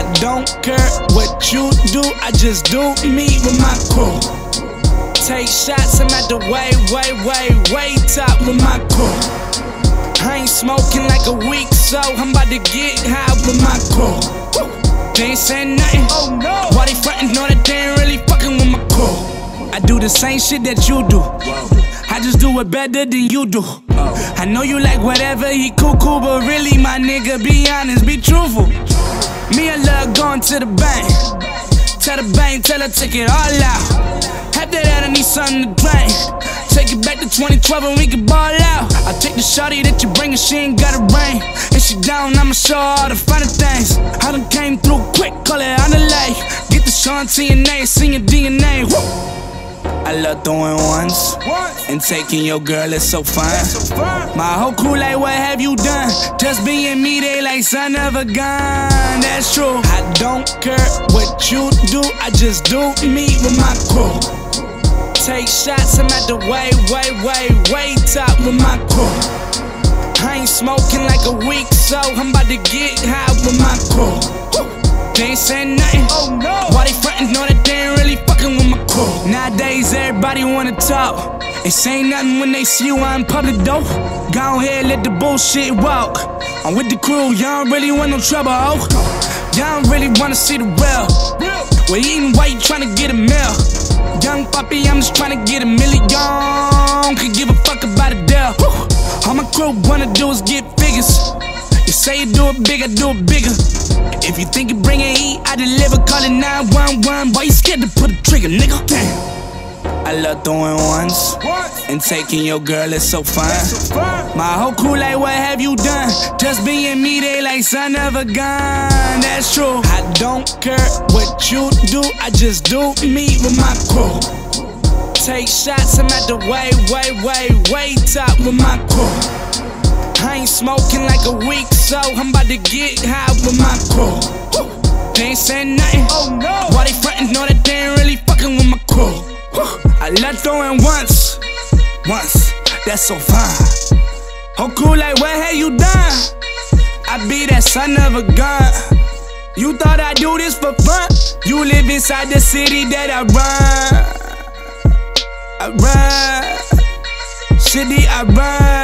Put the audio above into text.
I don't care what you do, I just do me with my crew. Take shots, I'm at the way top with my crew. I ain't smoking like a week, so I'm about to get high with my crew. They ain't saying nothing, oh no. Why they frontin', know that they ain't really fucking with my crew. I do the same shit that you do, I just do it better than you do. I know you like whatever, he cool, but really my nigga, be honest, be truthful. Me, I love going to the bank. Tell the bank, tell her take it all out. After that, I need something to drink. Take it back to 2012 and we can ball out. I take the shawty that you bringin', she ain't got a ring. If she down, I'ma show her all the finer things. I done came through quick, call it on the lay. Get the Sean TNA, sing your DNA. Woo! I love throwing ones and taking your girl, it's so fine. My whole crew like, what have you done? Just being me, they like son of a gun. That's true. I don't care what you do, I just do me with my crew. Take shots, I'm at the way top with my crew. I ain't smoking like a week, so I'm about to get high with my crew. They ain't saying nothing, oh no. Why they frontin', know that they ain't really fucking with my crew. Nowadays everybody wanna talk and say nothing when they see you out in public though. Go ahead, let the bullshit walk. I'm with the crew, y'all don't really want no trouble, ho. Y'all don't really wanna see the real. We're eating white, tryna get a meal. Young Poppy, I'm just tryna get a million. Could give a fuck about a deal. All my crew wanna do is get figures. You say you do it big, I do it bigger. If you think you bringin' heat, I deliver, call it 911. Boy, you scared to put a trigger, nigga. Damn. I love throwing ones and taking your girl, it's so fine. My whole crew like, what have you done? Just being me, they like son of a gun. That's true. I don't care what you do, I just do me with my crew. Take shots, I'm at the way top with my crew. I ain't smoking like a week, so I'm about to get high with my crew. They ain't saying nothing, oh no. Why they frontin', know that they ain't really fucking with my crew. I love throwing once, that's so fine. Oh cool, like what have you done? I be that son of a gun. You thought I do this for fun? You live inside the city that I run. City I run.